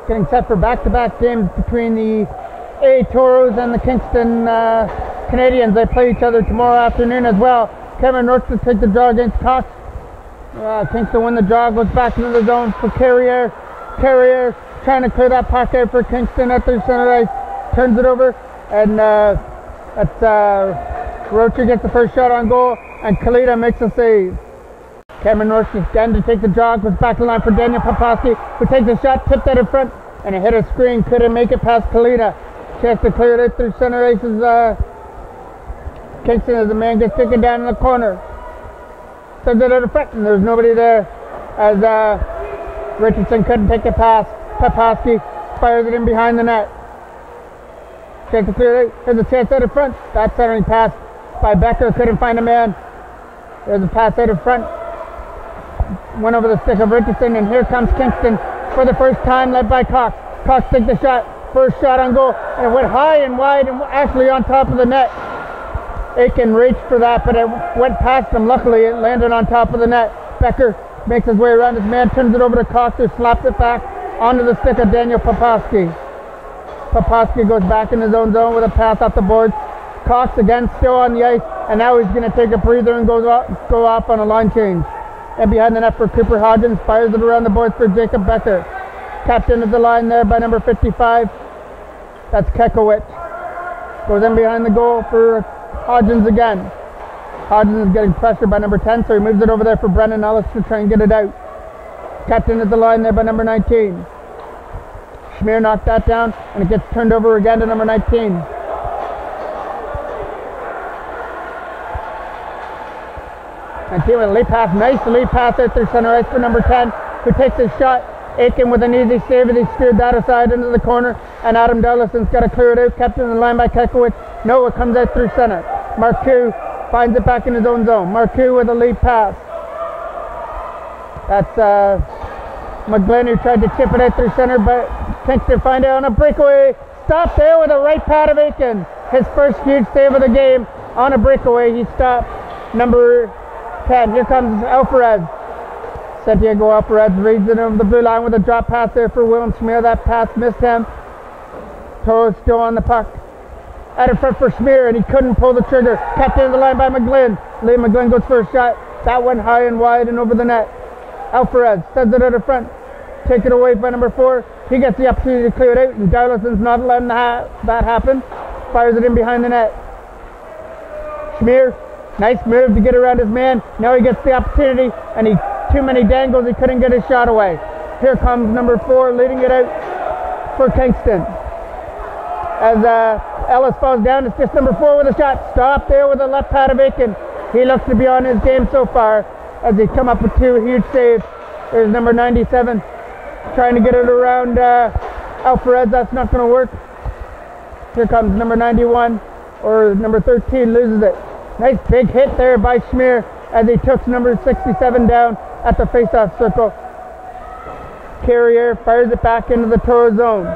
getting set for back-to-back games between the A Toros and the Kingston Canadians. They play each other tomorrow afternoon as well. Kevin Roach will take the draw against Cox. Kingston win the draw, goes back into the zone for Carrier. Carrier trying to clear that puck out for Kingston at their center ice. Turns it over, and Rocher gets the first shot on goal, and Kalita makes a save. Cameron Roach is again to take the draw, goes back to the line for Daniel Poposky, who takes a shot, tipped out in front, and it hit a screen, couldn't make it past Kalita. Chance to clear it out through center ice as Kingston as the man gets taken down in the corner. Sends it out of front, and there's nobody there as Richardson couldn't take the pass. Poposky fires it in behind the net. Chance to clear it out. There's a chance out in front. That centering pass by Becker, couldn't find a man. There's a pass out in front. Went over the stick of Richardson, and here comes Kingston for the first time, led by Cox. Cox takes the shot, first shot on goal, and it went high and wide and actually on top of the net. Aiken reached for that, but it went past him. Luckily, it landed on top of the net. Becker makes his way around his man, turns it over to Cox, who slaps it back onto the stick of Daniel Poposky. Poposky goes back in his own zone with a pass off the boards. Cox again still on the ice, and now he's going to take a breather and go off on a line change. And behind the net for Cooper Hodgins, fires it around the boards for Jacob Becker. Captain of the line there by number 55. That's Kekowicz. Goes in behind the goal for Hodgins again. Hodgins is getting pressured by number 10, so he moves it over there for Brendan Ellis to try and get it out. Captain of the line there by number 19. Schmier knocked that down, and it gets turned over again to number 19. And team with a lead pass, nice lead pass out through center ice for number 10, who takes his shot. Aiken with an easy save, and he steered that aside into the corner, and Adam Douglason's got to clear it out. Captain of the line by Kekowicz. No, it comes out through center. Marcoux finds it back in his own zone. Marcoux with a lead pass. That's McGlynn, who tried to chip it out through center, but Kingston find it on a breakaway. Stopped there with a right pad of Aiken. His first huge save of the game on a breakaway. He stopped number 10. Here comes Alvarez. Santiago Alvarez reads it over the blue line with a drop pass there for Willem Schmier. That pass missed him. Toes still on the puck. Out in front for Schmier, and he couldn't pull the trigger. Captain of the line by McGlynn. Liam McGlynn goes for a shot. That went high and wide and over the net. Alvarez sends it out in front. Taken away by number 4. He gets the opportunity to clear it out, and Douglason's not letting that happen. Fires it in behind the net. Schmier, nice move to get around his man. Now he gets the opportunity, and too many dangles, he couldn't get his shot away. Here comes number 4 leading it out for Kingston. As Ellis falls down, it's just number 4 with a shot. Stopped there with a left pad of Aiken. He looks to be on his game so far as he come up with 2 huge saves. There's number 97 trying to get it around Alvarez. That's not going to work. Here comes number 91, or number 13 loses it. Nice big hit there by Schmier as he took number 67 down at the face-off circle. Carrier fires it back into the Toro zone.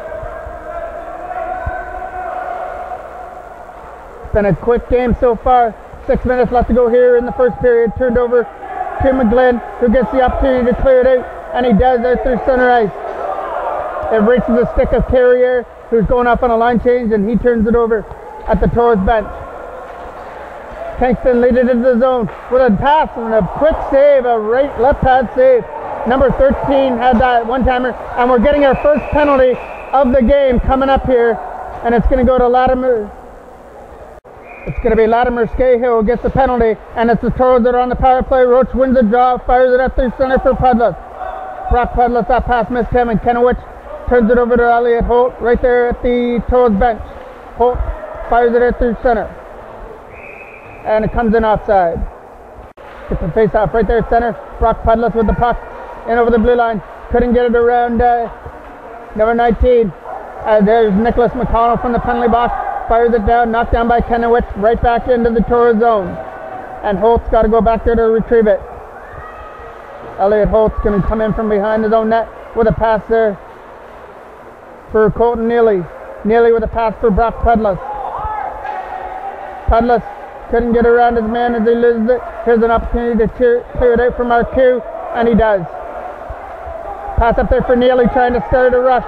It's been a quick game so far. 6 minutes left to go here in the first period. Turned over to McGlynn, who gets the opportunity to clear it out, and he does out through center ice. It reaches the stick of Carrier, who's going off on a line change, and he turns it over at the Toros bench. Kingston lead it into the zone with a pass and a quick save, a right left pad save. Number 13 had that one-timer, and we're getting our first penalty of the game coming up here, and it's going to go to Latimer. It's going to be Latimer Scahill who gets the penalty, and it's the Toros that are on the power play. Roach wins the draw, fires it up through center for Pudless. Brock Pudless, that pass missed him, and Kenowich turns it over to Elliot Holt right there at the Toros bench. Holt fires it out through center, and it comes in offside. Gets the face off right there at center. Brock Pudless with the puck in over the blue line. Couldn't get it around number 19. There's Nicholas McConnell from the penalty box. Fires it down, knocked down by Kenowich, right back into the Toro zone. And Holt's got to go back there to retrieve it. Elliot Holt's going to come in from behind his own net with a pass there for Colton Neely. Neely with a pass for Brock Pudless. Pudless couldn't get around his man as he loses it. Here's an opportunity to clear it out for Marcoux, and he does. Pass up there for Neely, trying to start a rush.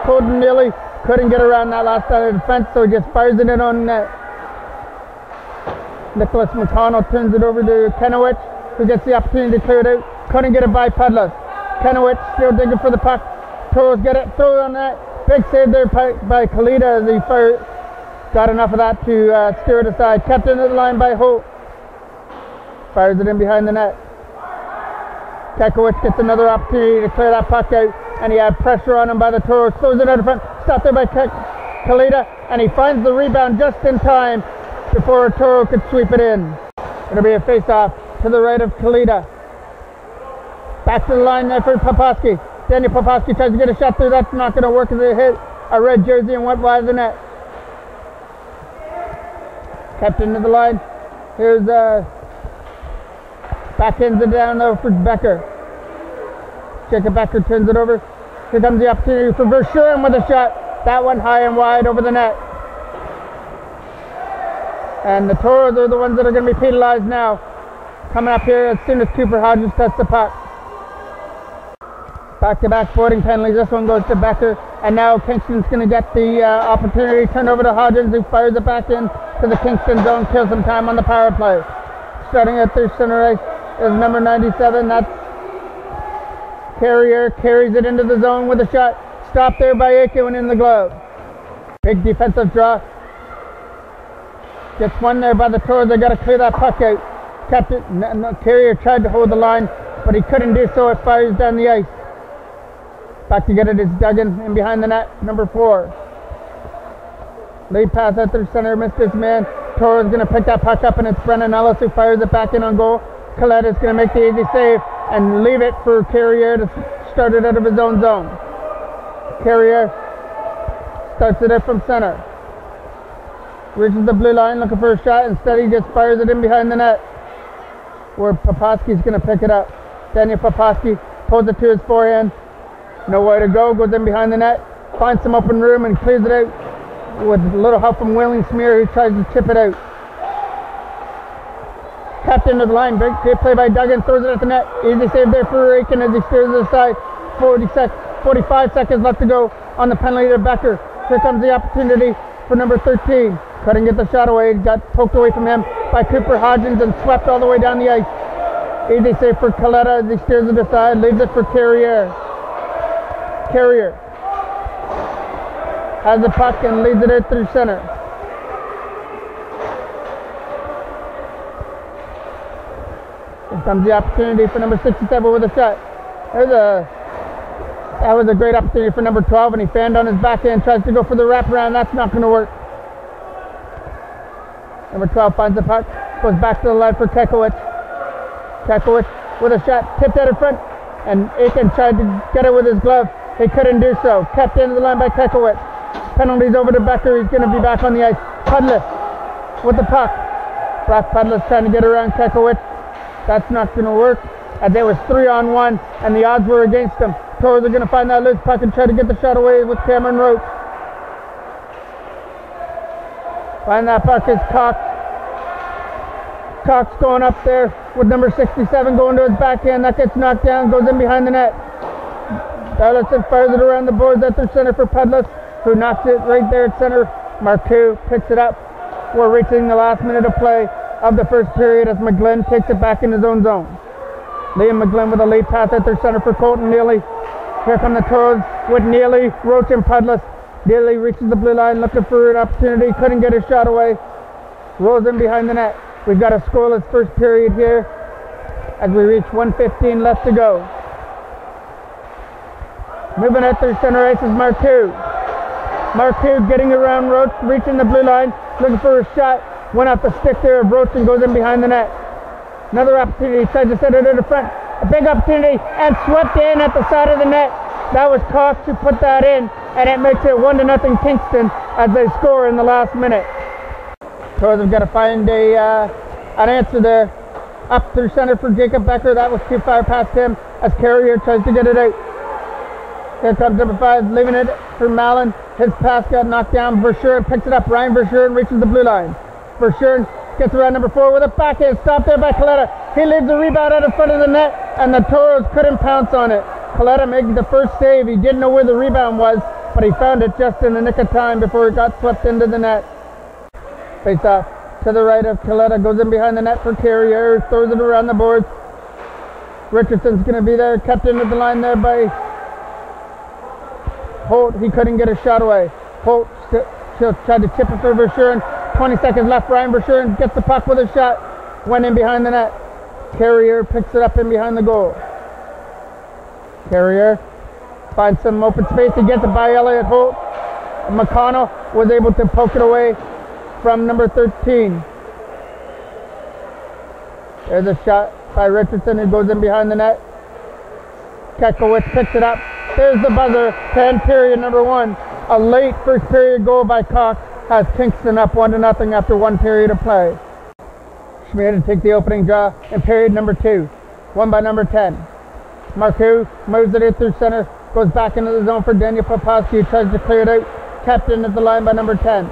Colton Neely couldn't get around that last line of defense, so he just fires it in on net. Nicholas McConnell turns it over to Kenowich, who gets the opportunity to clear it out. Couldn't get it by Pedlas. Kenowich still digging for the puck. Toros get it, throw it on net. Big save there by Kalita as he got enough of that to steer it aside. Kept into the line by Holt. Fires it in behind the net. Kekowicz gets another opportunity to clear that puck out, and he had pressure on him by the Toros. Throws it out in front. Stopped there by Kalita, and he finds the rebound just in time before a Toro could sweep it in. It'll be a face-off to the right of Kalita. Back to the line there for Poposky. Daniel Poposky tries to get a shot through. That's not going to work as it hit a red jersey and went wide of the net. Kept into the line. Here's backhands it down though for Becker. Jacob Becker turns it over. Here comes the opportunity for Verschuren with a shot. That one high and wide over the net. And the Toros are the ones that are going to be penalized now. Coming up here as soon as Cooper Hodges touches the puck. Back-to-back boarding penalties. This one goes to Becker. And now Kingston's going to get the opportunity. Turn over to Hodges, who fires it back in to the Kingston zone. Kills some time on the power play. Starting at their center ice is number 97. That's Carrier. Carries it into the zone with a shot. Stopped there by Aiken in the glove. Big defensive draw. Gets one there by the Toros. They got to clear that puck out. Kept it. Carrier tried to hold the line, but he couldn't do so. It fires down the ice. Back to get it is Duggan in behind the net, number 4. Lead pass at their center, missed his man. Toro's going to pick that puck up, and it's Brennan Ellis who fires it back in on goal. Colette is going to make the easy save and leave it for Carrier to start it out of his own zone. Carrier starts it out from center. Reaches the blue line looking for a shot. Instead he just fires it in behind the net, where Poposky's going to pick it up. Daniel Poposky pulls it to his forehand. Nowhere to go, goes in behind the net, finds some open room and clears it out with a little help from Willing Smear, who tries to chip it out. Tapped into the line, great play by Duggan, throws it at the net. Easy save there for Aiken as he steers it aside. 45 seconds left to go on the penalty to Becker. Here comes the opportunity for number 13. Couldn't get the shot away, got poked away from him by Cooper Hodgins and swept all the way down the ice. Easy save for Coletta as he steers it aside, leaves it for Carrier. Carrier has the puck and leads it out through center. Here comes the opportunity for number 67 with a shot. That was a great opportunity for number 12, and he fanned on his backhand, tries to go for the wraparound. That's not going to work. Number 12 finds the puck, goes back to the line for Kekowicz. Kekowicz with a shot, tipped out in front, and Aiken tried to get it with his glove. He couldn't do so. Kept into the line by Kekowicz. Penalties over to Becker. He's going to be back on the ice. Pudlis with the puck. Brock Pudlis trying to get around Kekowicz. That's not going to work, as there was 3-on-1 and the odds were against him. Toros are going to find that loose puck and try to get the shot away with Cameron Roach. Find that puck is Cox. Cox going up there with number 67 going to his backhand. That gets knocked down, goes in behind the net. Darlison fires it around the boards at their center for Pudlis, who knocks it right there at center. Marcoux picks it up. We're reaching the last minute of play of the first period as McGlynn takes it back in his own zone. Liam McGlynn with a lead pass at their center for Colton Neely. Here come the Toros with Neely, Roach and Pudlis. Neely reaches the blue line looking for an opportunity, couldn't get his shot away. Rolls in behind the net. We've got a scoreless first period here as we reach 1:15 left to go. Moving at their center ice is Marcoux. Marcoux getting around Roach, reaching the blue line, looking for a shot. Went off the stick there of Roach and goes in behind the net. Another opportunity, tries to set it in the front. A big opportunity and swept in at the side of the net. That was Cox who put that in, and it makes it 1-0 Kingston as they score in the last minute. Toros have got to find an answer there. Up through center for Jacob Becker. That was too far past him as Carrier tries to get it out. Here comes number 5, leaving it for Mallon. His pass got knocked down. Verschuren picks it up. Ryan Verschuren reaches the blue line. Verschuren gets around number 4 with a backhand. Stopped there by Coletta. He leaves the rebound out in front of the net, and the Toros couldn't pounce on it. Coletta making the first save. He didn't know where the rebound was, but he found it just in the nick of time before it got swept into the net. Face off to the right of Kalita, goes in behind the net for Carrier, throws it around the boards. Richardson's going to be there, kept into the line there by Holt. He couldn't get a shot away. Holt tried to chip it for Verschuren. 20 seconds left. Ryan Verschuren gets the puck with a shot. Went in behind the net. Carrier picks it up in behind the goal. Carrier finds some open space. He gets it by Elliot Holt. McConnell was able to poke it away from number 13. There's a shot by Richardson who goes in behind the net. Kekowicz picks it up. There's the buzzer to end period number 1. A late first period goal by Cox has Kingston up 1-0 after 1 period of play. Schmier to take the opening draw in period number 2. Won by number 10. Marcoux moves it in through center. Goes back into the zone for Daniel Popovsky, who tries to clear it out. Kept in at the line by number 10.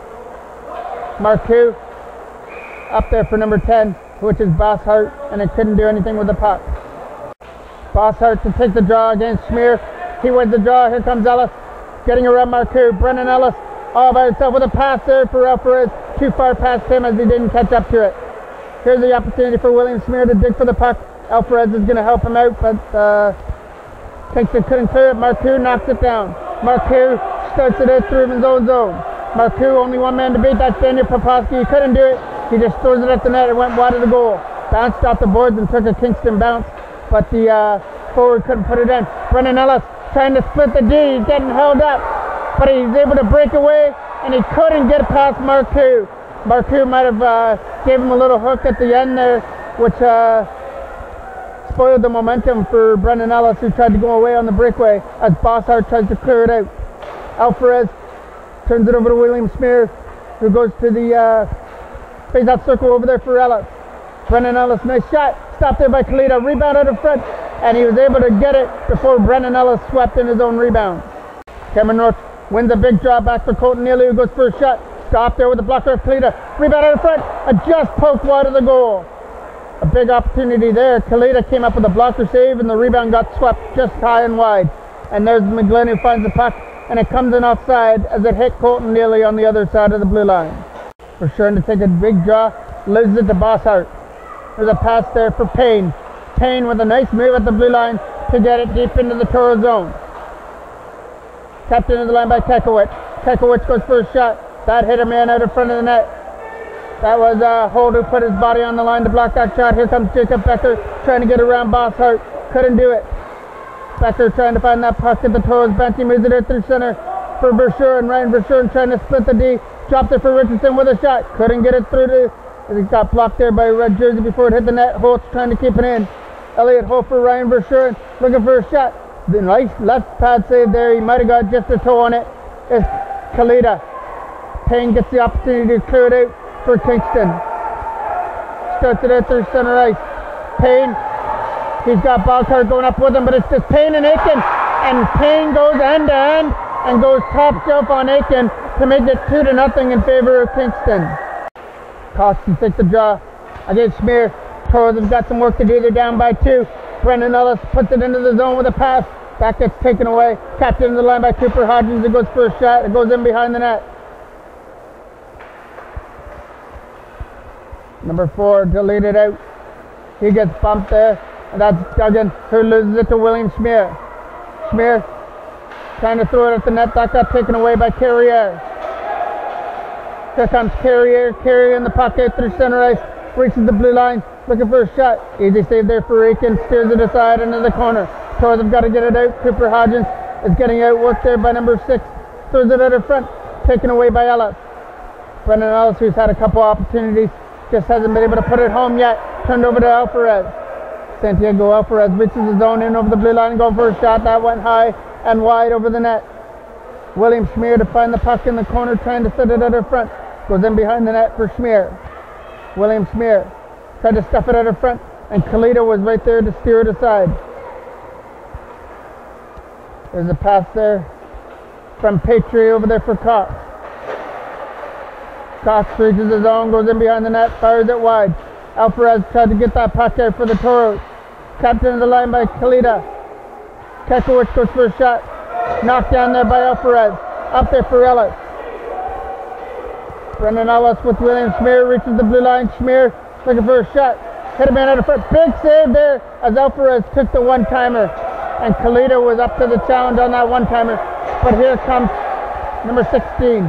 Marcoux up there for number 10, which is Bosshart, and it couldn't do anything with the puck. Bosshart to take the draw against Schmier. He wins the draw. Here comes Ellis. Getting around Marcoux. Brennan Ellis all by himself with a pass there for Alvarez. Too far past him as he didn't catch up to it. Here's the opportunity for William Schmier to dig for the puck. Alvarez is going to help him out, but Kingston couldn't clear it. Marcoux knocks it down. Marcoux starts it out through his own zone. Marcoux, only one man to beat. That's Daniel Popovsky. He couldn't do it. He just throws it at the net. It went wide of the goal. Bounced off the boards and took a Kingston bounce, but the forward couldn't put it in. Brennan Ellis trying to split the D. He's getting held up, but he's able to break away, and he couldn't get past Marcoux. Marcoux might have gave him a little hook at the end there, which spoiled the momentum for Brennan Ellis, who tried to go away on the breakaway as Bosshart tries to clear it out. Alvarez turns it over to William Schmier, who goes to the face-off circle over there for Ellis. Brennan Ellis, nice shot. Stopped there by Kalita. Rebound out of front, and he was able to get it before Brennan Ellis swept in his own rebound. Cameron North wins a big draw back for Colton Neely, who goes for a shot. Stopped there with the blocker of Kalita. Rebound out of front, and just poked wide of the goal. A big opportunity there. Kalita came up with a blocker save, and the rebound got swept just high and wide. And there's McGlynn who finds the puck, and it comes in offside as it hit Colton Neely on the other side of the blue line. Verschuren to take a big draw, loses it to Bosshart. There's a pass there for Payne. Payne with a nice move at the blue line to get it deep into the Toro zone. Tapped into the line by Kekowicz. Kekowicz goes for a shot. That hit a man out in front of the net. That was Holt who put his body on the line to block that shot. Here comes Jacob Becker trying to get around Bosshart. Couldn't do it. Becker trying to find that puck at the Toro's bench. He moves it out through center for Verschuren. Ryan Verschuren trying to split the D. Dropped it for Richardson with a shot. Couldn't get it through to... It got blocked there by a red jersey before it hit the net. Holt's trying to keep it in. Elliot Holt for Ryan Verschuren, looking for a shot. The nice left pad save there. He might have got just a toe on it. It's Kalita. Payne gets the opportunity to clear it out for Kingston. Starts it out through center ice. Payne, he's got Bosshart going up with him, but it's just Payne and Aiken. And Payne goes end to end and goes top shelf on Aiken to make it 2-0 in favor of Kingston. Cox to take the draw against Schmier. Toros have got some work to do. They're down by 2. Brendan Ellis puts it into the zone with a pass. That gets taken away. Tapped into the line by Cooper Hodgins. It goes for a shot. It goes in behind the net. Number 4 deleted out. He gets bumped there. And that's Duggan, who loses it to William Schmier. Schmier trying to throw it at the net. That got taken away by Carrier. Here comes Carrier. Carrier in the pocket through center ice. Reaches the blue line. Looking for a shot. Easy save there for Aiken. Steers it aside into the corner. Toros have got to get it out. Cooper Hodgins is getting outworked there by number 6. Throws it out in front. Taken away by Ellis. Brendan Ellis, who's had a couple opportunities, just hasn't been able to put it home yet. Turned over to Alvarez. Santiago Alvarez reaches the zone in over the blue line, going for a shot. That went high and wide over the net. William Schmier to find the puck in the corner, trying to set it out in front. Goes in behind the net for Schmier. William Schmier tried to stuff it out in front, and Kalita was right there to steer it aside. There's a pass there from Petrie over there for Cox. Cox reaches the zone, goes in behind the net, fires it wide. Alvarez tried to get that puck out for the Toros. Captain of the line by Kalita. Kekowicz goes for a shot. Knocked down there by Alvarez. Up there for Ellis. Brendan Ellis with William Schmier reaches the blue line. Schmier looking for a shot. Hit a man out of front. Big save there as Alvarez took the one-timer. And Kalita was up to the challenge on that one-timer. But here comes number 16.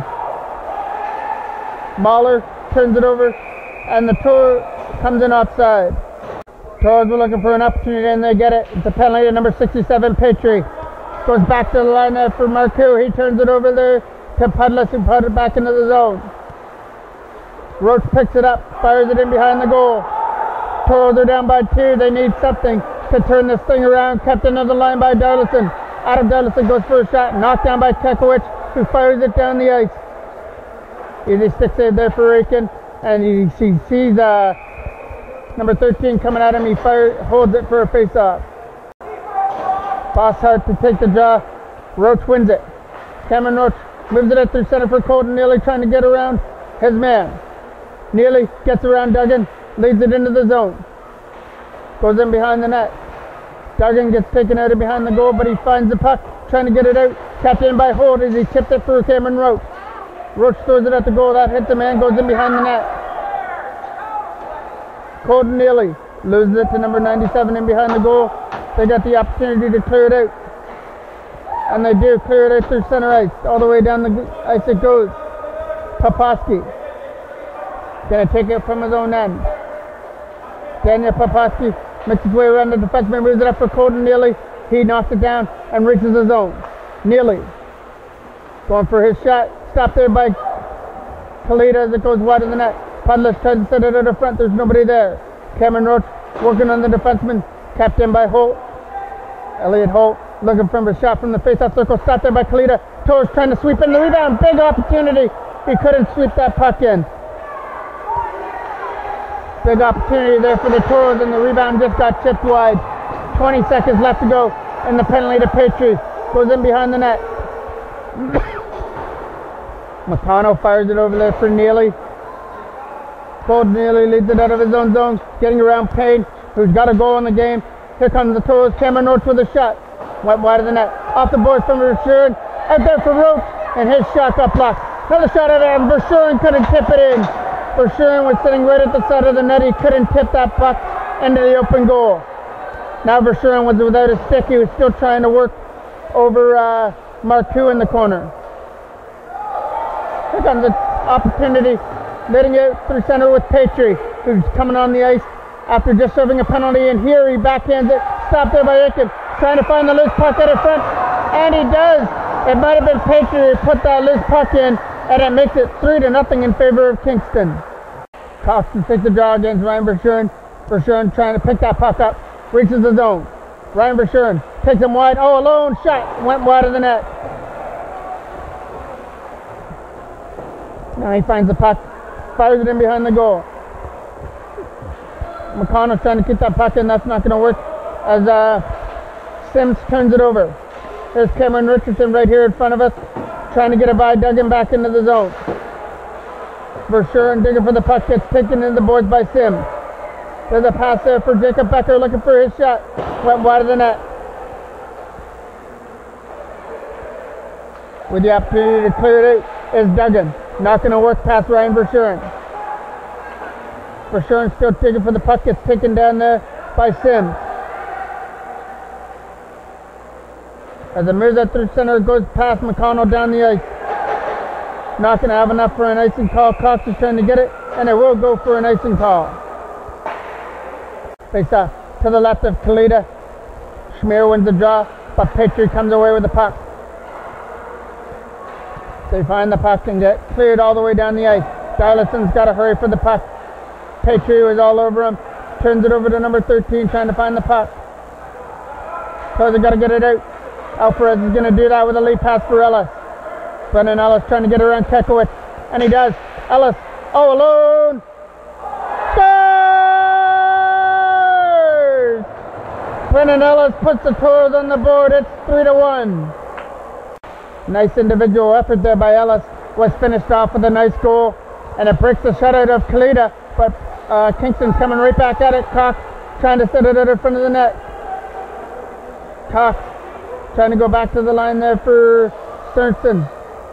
Mahler turns it over. And the Toro comes in offside. Toros were looking for an opportunity and they get it. It's a penalty to number 67, Petrie. Goes back to the line there for Marcoux. He turns it over there to Pudlis, who put it back into the zone. Roach picks it up, fires it in behind the goal. Toros are down by 2. They need something to turn this thing around. Kept into the line by Darlison. Adam Darlison goes for a shot. Knocked down by Kekowicz, who fires it down the ice. Easy stick save there for Aiken. And he sees number 13 coming at him. He holds it for a face-off. Bosshart to take the draw. Roach wins it. Cameron Roach moves it out through center for Colton Neely, trying to get around his man. Neely gets around Duggan, leads it into the zone. Goes in behind the net. Duggan gets taken out of behind the goal, but he finds the puck, trying to get it out. Tapped in by Holt as he tipped it for Cameron Roach. Roach throws it at the goal. That hits the man, goes in behind the net. Colton Neely loses it to number 97 in behind the goal. They got the opportunity to clear it out. And they do clear it out through center ice. All the way down the ice it goes. Poposky gonna take it from his own end. Daniel Poposky makes his way around the defenseman, moves it up for Colton Neely. He knocks it down and reaches the zone. Neely going for his shot. Stopped there by Kalita as it goes wide of the net. Pudlis tries to set it out of front. There's nobody there. Cameron Roach working on the defenseman. Tapped in by Holt. Elliot Holt looking for a shot from the face-off circle. Stopped there by Kalita. Torres trying to sweep in the rebound. Big opportunity. He couldn't sweep that puck in. Big opportunity there for the Toros, and the rebound just got chipped wide. 20 seconds left to go, and the penalty to Petrie goes in behind the net. McConnell fires it over there for Neely. Colton Neely leads it out of his own zone, getting around Payne, who's got a goal in the game. Here comes the Toros. Cameron Roach with a shot. Went wide of the net. Off the boards from Verschuren. Out there for Roach, and his shot got blocked. Another shot at him. Verschuren couldn't tip it in. Verschuren was sitting right at the side of the net. He couldn't tip that puck into the open goal. Now Verschuren was without a stick. He was still trying to work over Marcoux in the corner. Here comes the opportunity. Letting out through center with Petrie, who's coming on the ice after just serving a penalty. And here he backhands it. Stopped there by Aiken. Trying to find the loose puck out in front. And he does. It might have been Petrie who put that loose puck in. And it makes it 3-0 in favor of Kingston. Coxon takes the draw against Ryan Verschuren. Verschuren trying to pick that puck up. Reaches the zone. Ryan Verschuren takes him wide. Oh, a lone shot. Went wide of the net. Now he finds the puck. Fires it in behind the goal. McConnell's trying to keep that puck in. That's not going to work as Sims turns it over. There's Cameron Richardson right here in front of us, trying to get it by Duggan back into the zone. Verschuren digging for the puck, gets taken into the boards by Sims. There's a pass there for Jacob Becker looking for his shot. Went wide of the net. With the opportunity to clear it out is Duggan. Not going to work past Ryan Verschuren. Verschuren still digging for the puck, gets taken down there by Sims. As it moves out through center, it goes past McConnell down the ice. Not going to have enough for an icing call. Cox is trying to get it, and it will go for an icing call. Face off to the left of Kalita. Schmier wins the draw, but Petrie comes away with the puck. They find the puck and get cleared all the way down the ice. Darlison's got to hurry for the puck. Petrie was all over him. Turns it over to number 13, trying to find the puck. So they got to get it out. Alvarez is going to do that with a lead pass for Ellis. Brendan Ellis trying to get around Kekowicz, and he does. Ellis, all alone. Scores! Brendan Ellis puts the Toros on the board. It's 3-1. Nice individual effort there by Ellis. Was finished off with a nice goal, and it breaks the shutout of Kalita, but Kingston's coming right back at it. Cox trying to set it out in front of the net. Cox trying to go back to the line there for Sternson.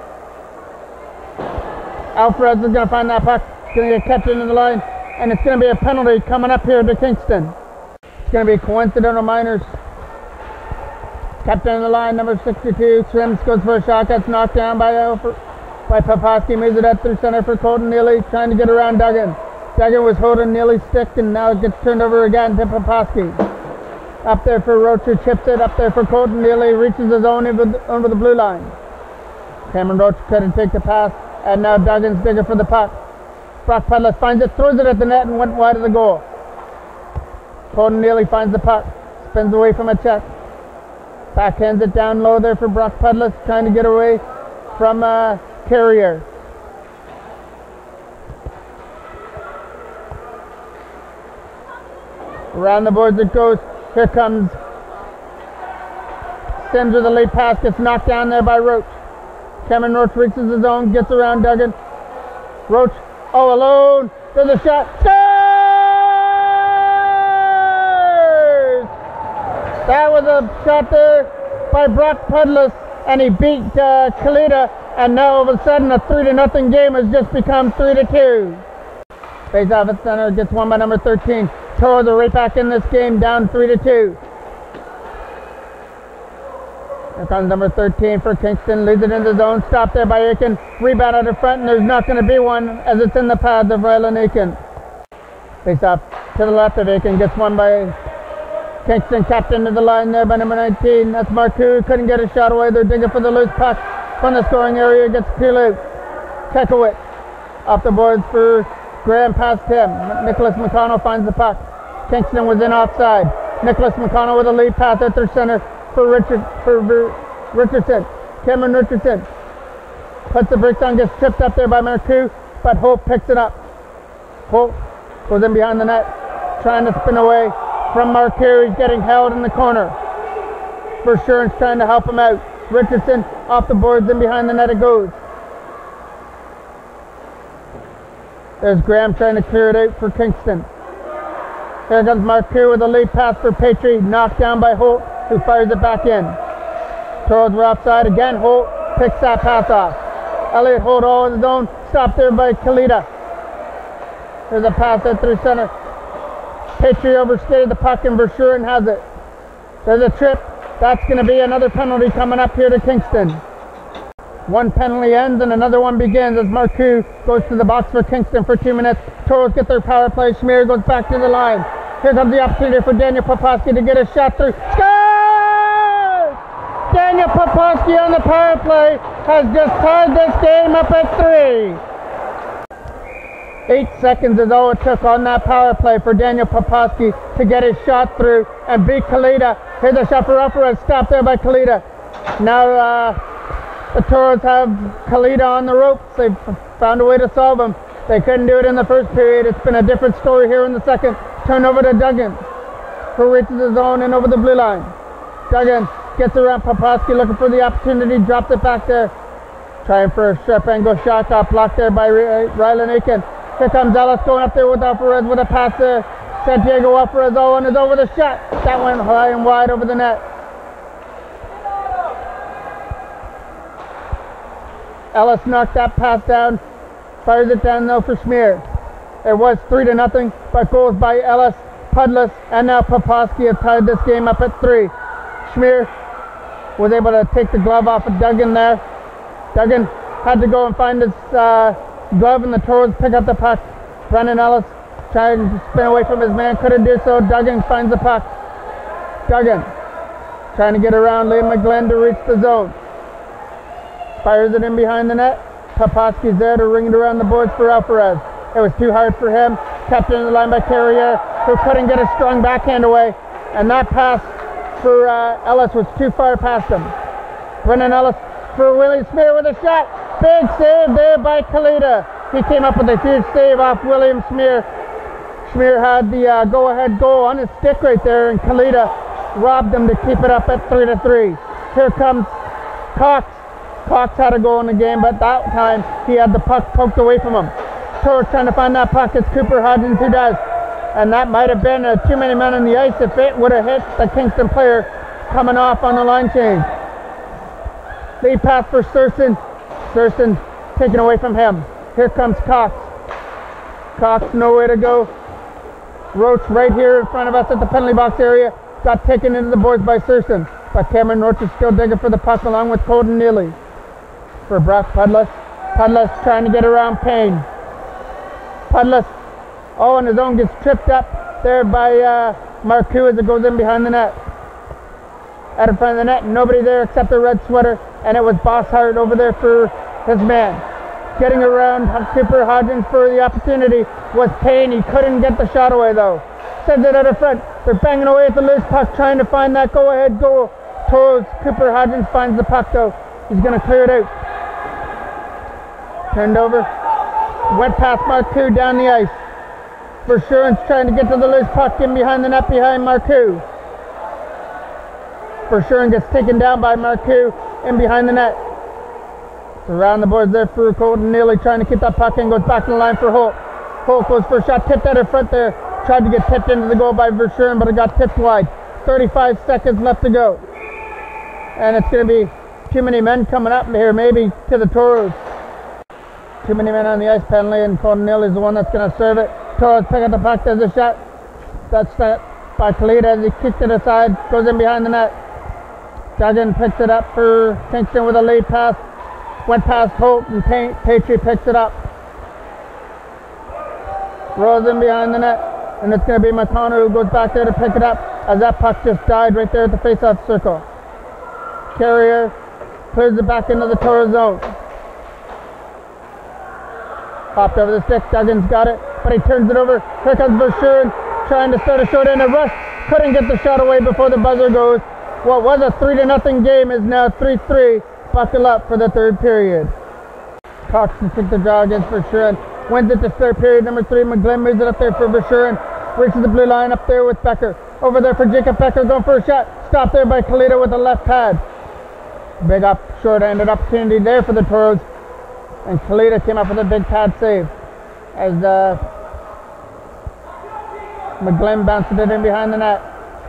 Alvarez is going to find that puck. It's going to get kept into the line. And it's going to be a penalty coming up here to Kingston. It's going to be coincidental minors. Kept in the line, number 62. Sims goes for a shot. Gets knocked down by Poposky. Moves it up through center for Colton Neely. Trying to get around Duggan. Duggan was holding Neely's stick, and now it gets turned over again to Poposky. Up there for Roach, who chips it. Up there for Colton Neely. Reaches his own over the blue line. Cameron Roach couldn't take the pass. And now Duggan's digging for the puck. Brock Pudlis finds it, throws it at the net, and went wide of the goal. Colton Neely finds the puck. Spins away from a check. Backhands it down low there for Brock Pudlis, trying to get away from Carrier. Around the boards it goes. Here comes Sims with a late pass, gets knocked down there by Roach. Cameron Roach reaches his own, gets around Duggan. Roach, all alone. There's a shot. Scores! That was a shot there by Brock Pudlis, and he beat Kalita. And now all of a sudden a 3-0 game has just become 3-2. Face off at center, gets won by number 13. Toros are right back in this game, down 3-2. Here comes number 13 for Kingston, leads it into zone, stopped there by Aiken, rebound out of front, and there's not going to be one as it's in the pads of Rylan Aiken. Face off to the left of Aiken, gets one by Kingston, capped into the line there by number 19. That's Marcoux, couldn't get a shot away, they're digging for the loose puck from the scoring area, gets Kulu. Kekowicz off the boards for Graham, past him. Nicholas McConnell finds the puck. Kingston was in offside. Nicholas McConnell with a lead pass at their center for Richardson. Cameron Richardson puts the brakes on, gets tripped up there by Marcoux, but Holt picks it up. Holt goes in behind the net, trying to spin away from Marcoux. He's getting held in the corner. Verschuren's trying to help him out. Richardson off the boards and behind the net it goes. There's Graham trying to clear it out for Kingston. Here comes Marcoux with a lead pass for Petrie, knocked down by Holt, who fires it back in. Toros were offside again. Holt picks that pass off. Elliot Holt all on his own, stopped there by Kalita. There's a pass out through center. Petrie overstated the puck and Verschuren has it. There's a trip. That's going to be another penalty coming up here to Kingston. One penalty ends and another one begins as Marcoux goes to the box for Kingston for 2 minutes. Toros get their power play. Schmier goes back to the line. Here comes the opportunity for Daniel Poposky to get a shot through. Score! Daniel Poposky on the power play has just tied this game up at 3. 8 seconds is all it took on that power play for Daniel Poposky to get his shot through and beat Kalita. Here's a shot for Alvarez, stopped there by Kalita. Now the Toros have Kalita on the ropes. They've found a way to solve him. They couldn't do it in the first period. It's been a different story here in the second. Turn over to Duggan, who reaches his own and over the blue line. Duggan gets around Poposky, looking for the opportunity, dropped it back there. Trying for a sharp angle shot, got blocked there by Rylan Aiken. Here comes Ellis going up there with Alvarez with a pass there. Santiago Alvarez all on his over the shot. That went high and wide over the net. Ellis knocked that pass down, fires it down though for Schmier. It was 3-0, but goals by Ellis, Pudlis, and now Poposky have tied this game up at 3. Schmier was able to take the glove off of Duggan there. Duggan had to go and find his glove, and the Toros pick up the puck. Brendan Ellis trying to spin away from his man, couldn't do so. Duggan finds the puck. Duggan trying to get around Liam McGlynn to reach the zone. Fires it in behind the net. Poposky's there to ring it around the boards for Alvarez. It was too hard for him. Kept in the line by Carrier, who couldn't get a strong backhand away. And that pass for Ellis was too far past him. Brendan Ellis for Willie Schmier with a shot. Big save there by Kalita. He came up with a huge save off William Schmier. Schmier had the go-ahead goal on his stick right there, and Kalita robbed him to keep it up at 3-3. Here comes Cox. Cox had a goal in the game, but that time he had the puck poked away from him. Toros trying to find that puck. It's Cooper Hodgins who does. And that might have been too many men on the ice if it would have hit the Kingston player. coming off on the line change. Lead pass for Surson. Surson taken away from him. Here comes Cox. Cox, nowhere to go. Roach right here in front of us at the penalty box area. Got taken into the boards by Surson. But Cameron Roach is still digging for the puck along with Colton Neely. For Brock Pudless. Pudless trying to get around Payne. Pudless all on his own gets tripped up there by Marcoux as it goes in behind the net. Out in front of the net, nobody there except the red sweater, and it was Bosshart over there for his man. Getting around Cooper Hodgins for the opportunity was Payne. He couldn't get the shot away though. Sends it out in front. They're banging away at the loose puck, trying to find that go-ahead goal. Toes Cooper Hodgins finds the puck though. He's going to clear it out. Turned over. Went past Marcoux down the ice. Verschuren's trying to get to the loose puck in behind the net behind Marcoux. Verschuren gets taken down by Marcoux in behind the net. It's around the boards there for Colton Neely trying to keep that puck and goes back to the line for Holt. Holt goes for a shot, tipped out in front there. Tried to get tipped into the goal by Verschuren, but it got tipped wide. 35 seconds left to go. And it's going to be too many men coming up here, maybe to the Toros. Too many men on the ice penalty, and Colton Neely is the one that's going to serve it. Toros pick up the puck, there's a shot. That's by Kalita as he kicked it aside, goes in behind the net. Duggan picks it up for Kingston with a lead pass. Went past Holt, and Patry picks it up. Rolls in behind the net, and it's going to be McConnell who goes back there to pick it up as that puck just died right there at the face-off circle. Carrier clears it back into the Toro zone. Popped over the stick, Duggan's got it, but he turns it over. Here comes Verschuren trying to start a short end of rush. Couldn't get the shot away before the buzzer goes. What was a 3-0 game is now 3-3. Buckle up for the third period. Cox took the draw against Verschuren. Wins it to third period, number 3. McGlynn moves it up there for Verschuren. Reaches the blue line up there with Becker. Over there for Jacob Becker, going for a shot. Stopped there by Kalita with a left pad. Big up, short-handed opportunity there for the Toros. And Kalita came up with a big pad save. As McGlynn bounced it in behind the net.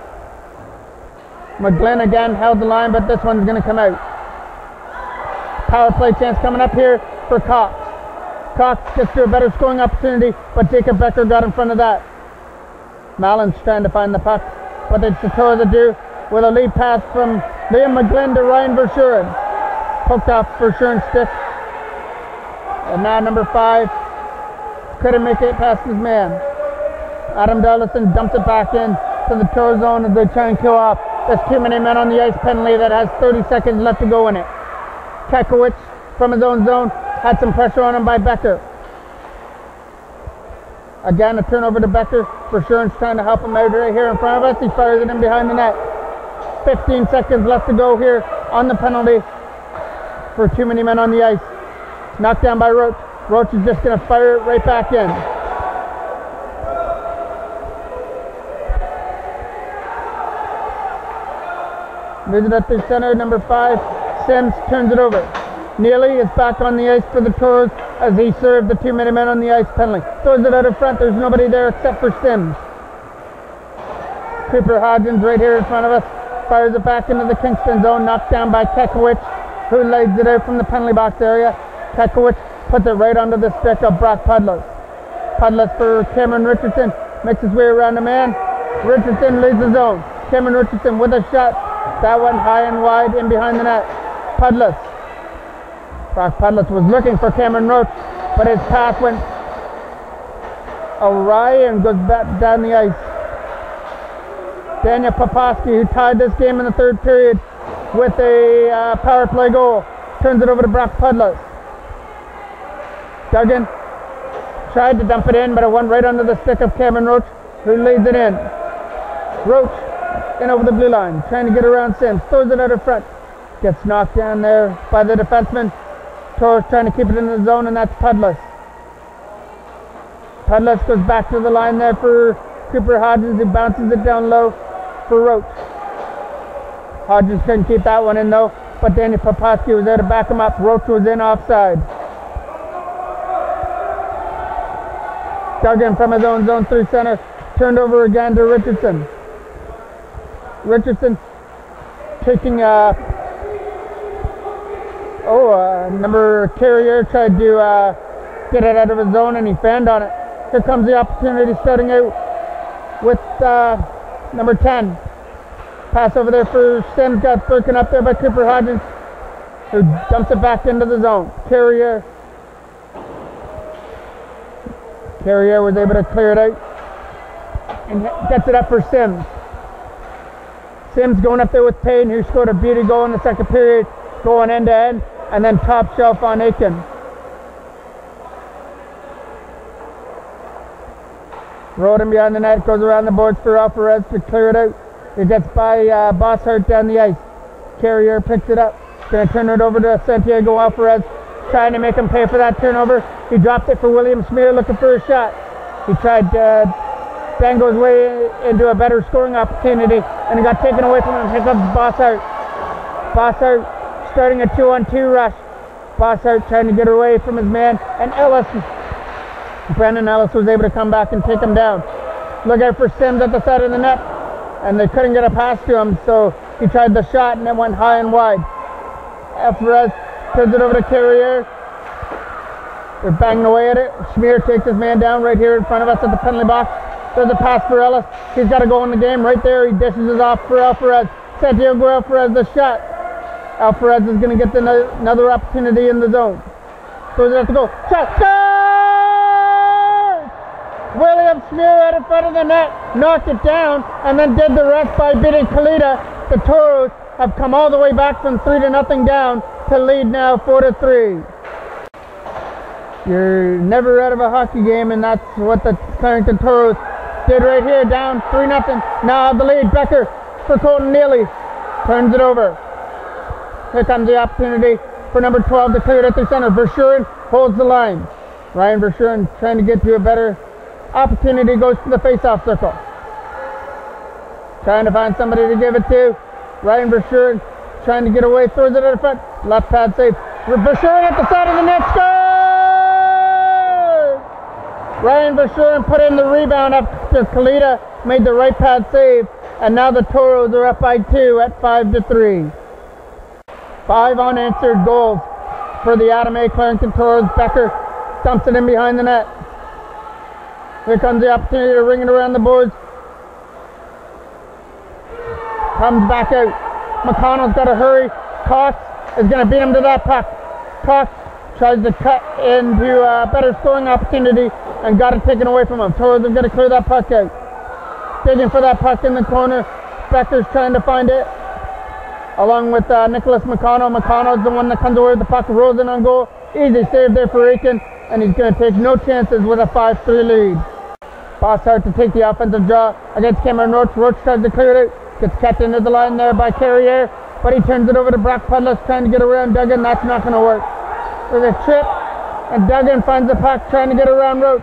McGlynn again held the line, but this one's going to come out. Power play chance coming up here for Cox. Cox gets to a better scoring opportunity, but Jacob Becker got in front of that. Mallon's trying to find the puck. What did Satora do with a lead pass from Liam McGlynn to Ryan Verschuren. Poked off Verschuren's stick. And now number 5 couldn't make it past his man. Adam Dollison dumps it back in to the Toro zone as they try and kill off. There's too many men on the ice penalty that has 30 seconds left to go in it. Kekowicz from his own zone had some pressure on him by Becker. Again, a turnover to Becker. Verschuren's trying to help him out right here in front of us. He fires it in behind the net. 15 seconds left to go here on the penalty for too many men on the ice. Knocked down by Roach. Roach is just going to fire it right back in. Moves it up through center, number 5. Sims turns it over. Neely is back on the ice for the Toros as he served the too many men on the ice penalty. Throws it out in front. There's nobody there except for Sims. Cooper Hodgins right here in front of us. Fires it back into the Kingston zone. Knocked down by Kekowicz, who lays it out from the penalty box area. Kekowicz puts it right under the stick of Brock Pudless. Pudless for Cameron Richardson. Makes his way around the man. Richardson leads the zone. Cameron Richardson with a shot. That went high and wide in behind the net. Pudless. Brock Pudless was looking for Cameron Roach, but his pass went awry and goes back down the ice. Daniel Poposky, who tied this game in the third period with a power play goal, turns it over to Brock Pudless. Duggan tried to dump it in, but it went right under the stick of Cameron Roach, who leads it in. Roach in over the blue line, trying to get around Sims, throws it out in front. Gets knocked down there by the defenseman. Torres trying to keep it in the zone, and that's Pudless. Pudless goes back to the line there for Cooper Hodgins, who bounces it down low for Roach. Hodgins couldn't keep that one in though, but Daniel Poposky was there to back him up. Roach was in offside. Duggan from his own zone through center, turned over again to Richardson. Richardson taking number Carrier tried to get it out of his zone and he fanned on it. Here comes the opportunity, starting out with number 10. Pass over there for Sims, got broken up there by Cooper Hodgins, who dumps it back into the zone. Carrier was able to clear it out and gets it up for Sims. Sims going up there with Payne, who scored a beauty goal in the second period, going end to end, and then top shelf on Aiken. Roden behind the net, goes around the boards for Alvarez to clear it out. It gets by Bosshart down the ice. Carrier picks it up. Going to turn it over to Santiago Alvarez, trying to make him pay for that turnover. He dropped it for William Smear, looking for a shot. He tried to bang his way into a better scoring opportunity, and he got taken away from him. Here comes Bosshart. Bosshart starting a 2-on-2 rush. Bosshart trying to get away from his man, and Brandon Ellis was able to come back and take him down. Look out for Sims at the side of the net, and they couldn't get a pass to him, so he tried the shot and it went high and wide. Alvarez turns it over to Carrier. They're banging away at it. Schmier takes his man down right here in front of us at the penalty box. There's a pass for Ellis. He's got to go in the game right there. He dishes it off for Alvarez. Santiago Alvarez the shot. Alvarez is going to get another opportunity in the zone. Goes out to go. Shot. Score! William Schmier right in front of the net. Knocked it down and then did the rest by beating Kalita. The Toros have come all the way back from 3-0 down to lead now 4-3. You're never out of a hockey game, and that's what the Clarington Toros did right here, down 3-0. Now the lead, Becker for Colton Neely. Turns it over. Here comes the opportunity for number 12 to clear it at the center. Verschuren holds the line. Ryan Verschuren trying to get to a better opportunity, goes to the face-off circle. Trying to find somebody to give it to. Ryan Verschuren trying to get away, throws it at the front. Left pad save. Verschuren at the side of the net, score! Ryan Verschuren put in the rebound after Kalita made the right pad save, and now the Toros are up by 2 at 5-3. 5 unanswered goals for the Adam A. Clarington Toros. Becker dumps it in behind the net. Here comes the opportunity to ring it around the boards. Comes back out. McConnell's got to hurry. Cox is going to beat him to that puck. Cox tries to cut into a better scoring opportunity and got it taken away from him. Toros are going to clear that puck out. Digging for that puck in the corner. Becker's trying to find it, along with Nicholas McConnell. McConnell's the one that comes away with the puck, rolls in on goal. Easy save there for Aiken, and he's going to take no chances with a 5-3 lead. Bosshart to take the offensive draw against Cameron Roach. Roach tries to clear it out. Gets kept into the line there by Carrier, but he turns it over to Brock Pudlis, trying to get around Duggan. That's not going to work. There's a trip, and Duggan finds the puck, trying to get around Roach.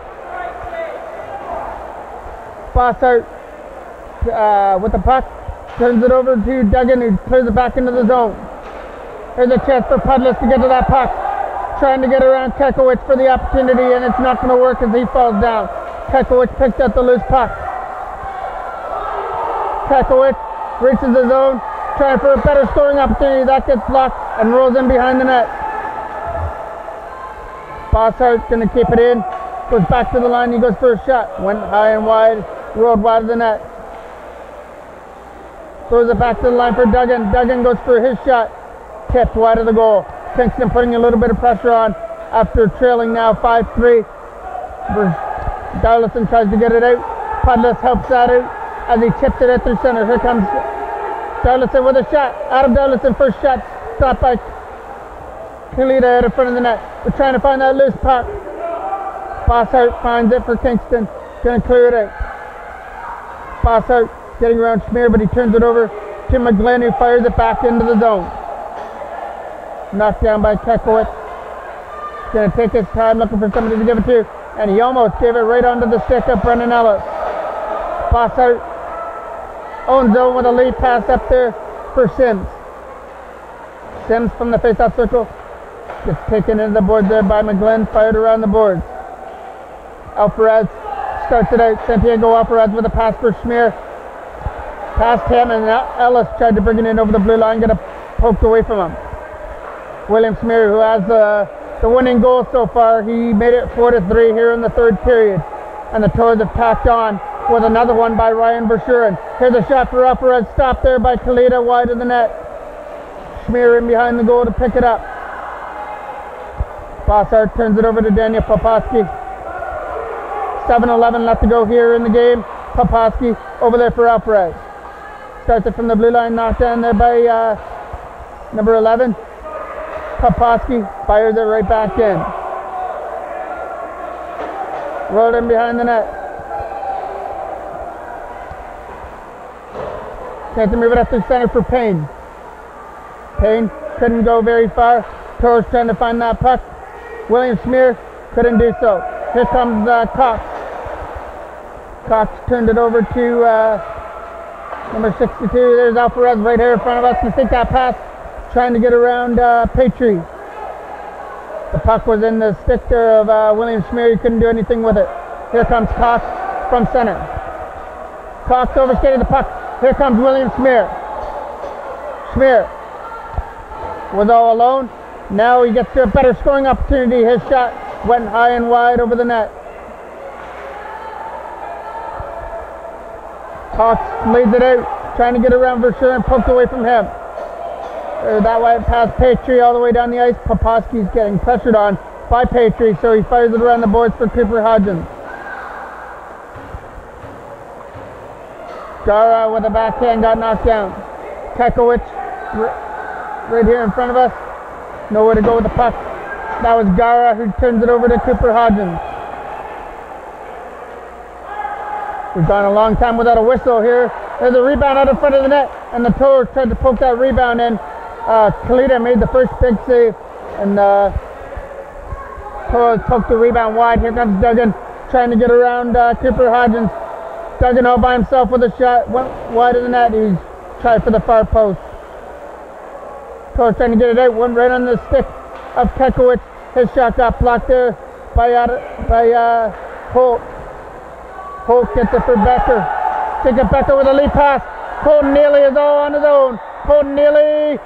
Bosshart with the puck, turns it over to Duggan, who clears it back into the zone. There's a chance for Pudlis to get to that puck, trying to get around Kekowicz for the opportunity, and it's not going to work as he falls down. Kekowicz picks up the loose puck. Kekowicz reaches the zone, trying for a better scoring opportunity. That gets blocked and rolls in behind the net. Bosshart's going to keep it in. Goes back to the line. He goes for a shot. Went high and wide. Rolled wide of the net. Throws it back to the line for Duggan. Duggan goes for his shot. Tipped wide of the goal. Kingston putting a little bit of pressure on after trailing now 5-3. Darlison tries to get it out. Pudlis helps that out as he chips it out through center. Here comes Darlison with a shot. Adam Darlison first shot. Stopped by Kalita out in front of the net. We're trying to find that loose puck. Bosshart finds it for Kingston. Going to clear it out. Bosshart getting around Schmier, but he turns it over to McGlynn, who fires it back into the zone. Knocked down by Kekowicz. Going to take his time looking for somebody to give it to, and he almost gave it right onto the stick of Brendan Ellis. Bosshart owns zone with a lead pass up there for Sims. Sims from the face-off circle gets taken into the board there by McGlynn, fired around the boards. Alvarez starts it out. Santiago Alvarez with a pass for Schmier. Past him, and Ellis tried to bring it in over the blue line, got it poked away from him. William Smear, who has the winning goal so far, he made it 4-3 here in the third period. And the Tours have tacked on with another one by Ryan Verschuren. Here's a shot for Alvarez, stopped there by Kalita, wide of the net. Smear in behind the goal to pick it up. Bossart turns it over to Daniel Poposky. 7:11 left to go here in the game. Poposky over there for Alvarez. Starts it from the blue line, knocked down there by number 11. Poposky fires it right back in. Rolled in behind the net. Chance to move it up to center for Payne. Payne couldn't go very far. Torres trying to find that puck. William Smear couldn't do so. Here comes Cox. Cox turned it over to number 62. There's Alvarez right here in front of us to take that pass. Trying to get around Petrie. The puck was in the stick there of William Smear. He couldn't do anything with it. Here comes Cox from center. Cox overskated the puck. Here comes William Smear. Smear was all alone. Now he gets to a better scoring opportunity. His shot went high and wide over the net. Cox leads it out, trying to get around Verschuren and poked away from him. That way past Petrie all the way down the ice. Poposky's getting pressured on by Petrie, so he fires it around the boards for Cooper Hodgins. Gara with a backhand got knocked down. Kekowicz right here in front of us. Nowhere to go with the puck. That was Gara who turns it over to Cooper Hodgins. We've gone a long time without a whistle here. There's a rebound out in front of the net, and the Tours tried to poke that rebound in. Kalita made the first big save, and Tours poked the rebound wide. Here comes Duggan trying to get around Cooper Hodgins. Duggan all by himself with a shot, went wide of the net. He's tried for the far post. Tours trying to get it out, went right on the stick of Kekowicz. His shot got blocked there by Holt. Holt gets it for Becker. Jacob Becker with a lead pass. Colton Neely is all on his own. Colton Neely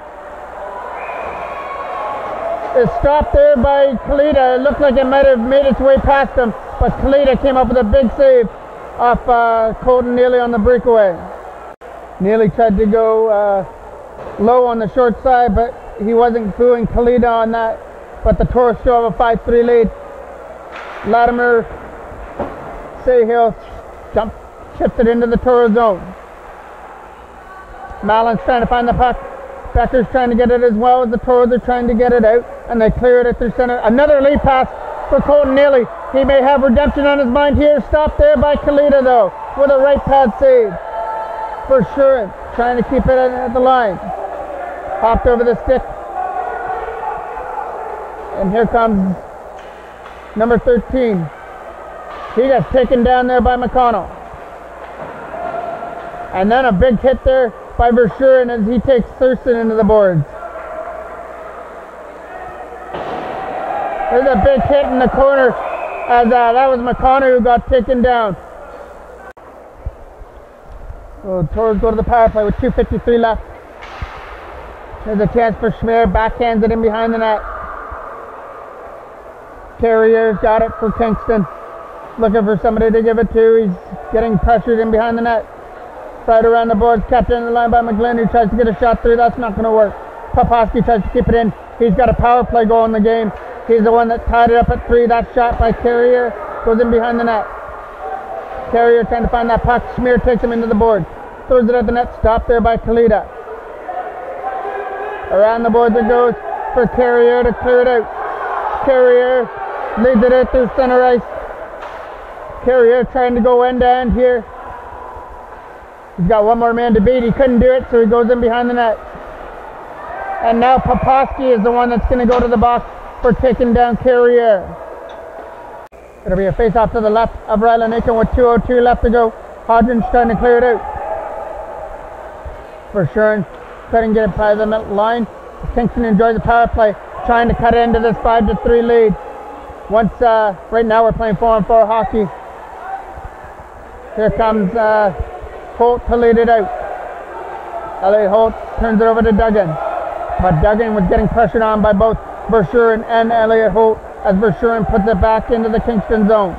is stopped there by Kalita. It looked like it might have made its way past him, but Kalita came up with a big save off Colton Neely on the breakaway. Neely tried to go low on the short side, but he wasn't fooling Kalita on that. But the Tours still have a 5-3 lead. Latimer Sayhill chips it into the Tours zone. Mallon's trying to find the puck. Becker's trying to get it as well as the Tours are trying to get it out, and they clear it at their center. Another lead pass for Colton Neely. He may have redemption on his mind here. Stopped there by Kalita though, with a right pad save. Verschuren trying to keep it at the line. Hopped over the stick. And here comes number 13. He got taken down there by McConnell. And then a big hit there by Verschuren as he takes Thurston into the boards. There's a big hit in the corner as that was McConnell who got taken down. So Tours go to the power play with 2:53 left. There's a chance for Schmier, backhands it in behind the net. Carrier's got it for Kingston. Looking for somebody to give it to. He's getting pressured in behind the net. Right around the boards, captured in the line by McGlynn, who tries to get a shot through. That's not going to work. Poposky tries to keep it in. He's got a power play goal in the game. He's the one that tied it up at 3. That shot by Carrier goes in behind the net. Carrier trying to find that puck. Schmier takes him into the board. Throws it at the net. Stopped there by Kalita. Around the boards it goes for Carrier to clear it out. Carrier leads it out through center ice. Carrier trying to go end to end here. He's got one more man to beat. He couldn't do it, so he goes in behind the net. And now Poposky is the one that's going to go to the box for taking down Carrier. It'll be a face-off to the left of Ryland Aiken with 2:02 left to go. Hodgins trying to clear it out. Verschuren couldn't get it by the line. Kingston enjoys the power play, trying to cut into this 5-3 lead. Right now we're playing 4-on-4 hockey. Here comes Holt to lead it out. Elliot Holt turns it over to Duggan. But Duggan was getting pressured on by both Verschuren and Elliot Holt as Verschuren puts it back into the Kingston zone.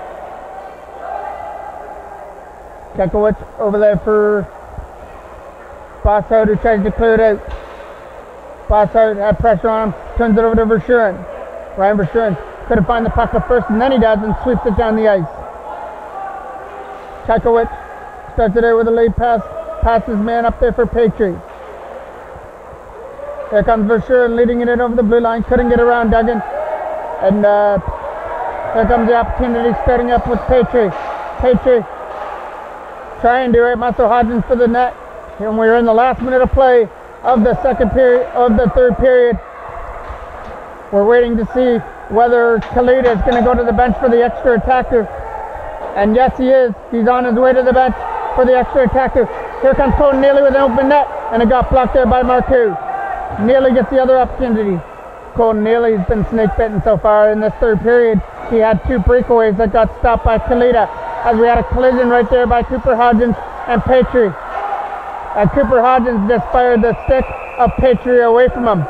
Kekowicz over there for Bossart, who tries to clear it out. Bossart had pressure on him, turns it over to Verschuren. Ryan Verschuren couldn't find the puck at first, and then he does and sweeps it down the ice. Kekowicz starts it out with a lead pass, passes man up there for Petrie. Here comes Verschuren leading it in over the blue line, couldn't get around Duggan. And here comes the opportunity starting up with Petrie. Petrie trying to right muscle Hodgins for the net. And we're in the last minute of play of the third period. We're waiting to see whether Kalita is going to go to the bench for the extra attacker. And yes, he is. He's on his way to the bench for the extra attacker. Here comes Colton Neely with an open net, and it got blocked there by Marcoux. Neely gets the other opportunity. Colton Neely's been snake bitten so far in this third period. He had 2 breakaways that got stopped by Kalita, as we had a collision right there by Cooper Hodgins and Petrie. And Cooper Hodgins just fired the stick of Petrie away from him.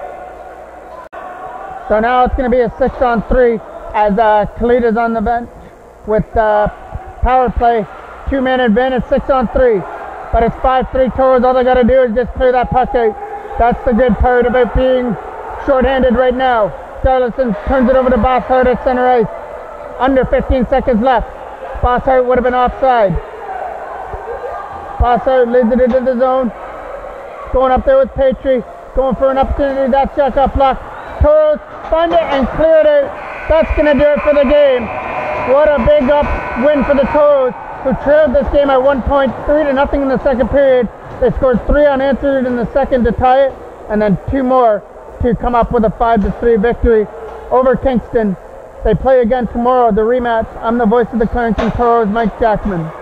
So now it's going to be a 6-on-3 as Kalita's on the bench with power play, 2-man advantage, 6-on-3. But it's 5-3 Toros. All they got to do is just clear that puck out. That's the good part about being short-handed right now. Darlison turns it over to Bossart at center ice. Under 15 seconds left. Bossart would have been offside. Bossart leads it into the zone. Going up there with Petrie. Going for an opportunity. That shot got blocked. Toros find it and clear it out. That's going to do it for the game. What a big win for the Toros, who trailed this game at 1 point, 3-0 in the second period. They scored 3 unanswered in the second to tie it, and then 2 more to come up with a 5-3 victory over Kingston. They play again tomorrow, the rematch. I'm the voice of the Clarington Toros, Mike Jackman.